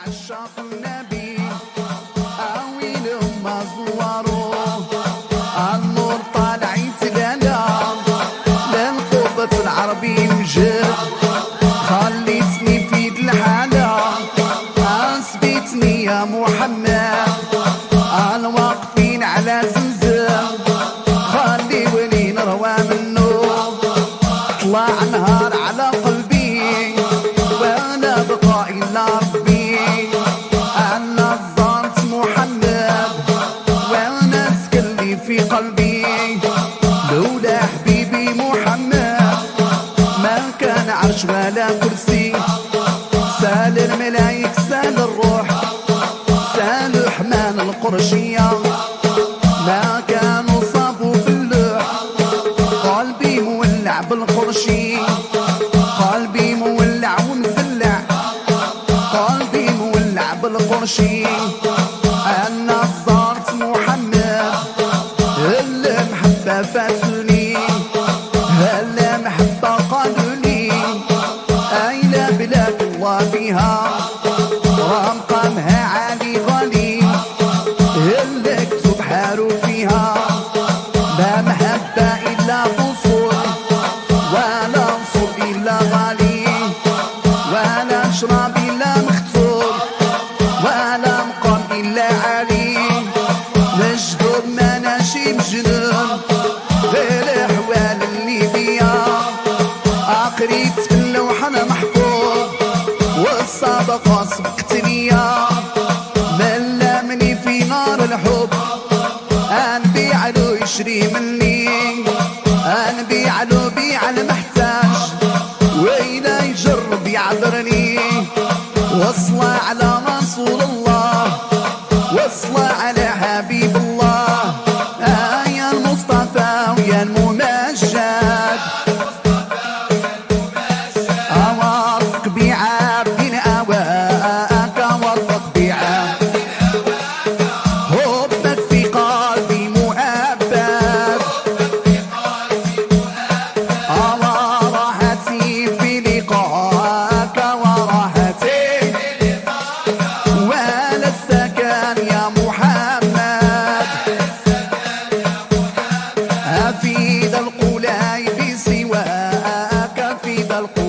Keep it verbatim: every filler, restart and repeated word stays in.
عشاق النبي أويلهم ما زوروه النور طالع يتقلى للقبة العربي وجد خليتني في يد الحالة أثبتني يا محمد الواقفين على زمزم خليوني نروى منه طلع نهار على قلبي وانا بقى إلا ربي أنا ظنت محمد وانا سكلي في قلبي لولا حبيبي محمد ما كان عرش ولا كرسي سال الملايك سال الروح سال حمان القرشية ما كانوا صابوا في اللوح قلبي مولع بالقرشي قلبي مولع ومزلع قلبي مولع بالقرشي أنا زارت محمد المحبة فاتني المحبة قالولي أين بلاد الله فيها رقمها عالي غالي اللي اكتب حارو فيها لا محبة إلا فصول ولا وصول إلا غالي ولا شراب إلا مختور ولا مقام إلا عالي نجدر ما ناشي مجنون بالأحوال اللي بيا قريت في اللوحة محفوظ والسابقة سبقت ليا ملمني في نار الحب انبيع له يشري مني انبيع له بيع المحتاج وإلا يجرب يعذرني وصلى على رسول الله وصلى على حبيب الله آه يا المصطفى ويا الممجد أوافق بعبد أواك وافق بعبد حبك في قلبي مؤبد أرى راحتي في لقاك وراحتي ولا السكن يا محمد أفيد القلاي بسواك في ذا القلاي